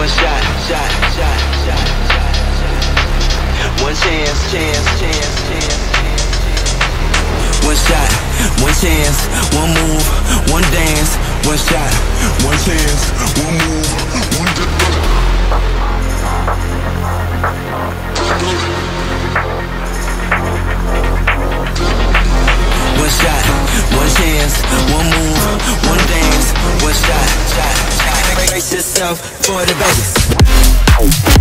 One shot, shot, shot, shot, shot, shot. One chance, chance, chance, chance. One shot, one chance, one move, one dance. One shot, one chance, one move, one dance. One shot, one chance, one move, one dance. One shot, shot, shot. Brace yourself for the bass.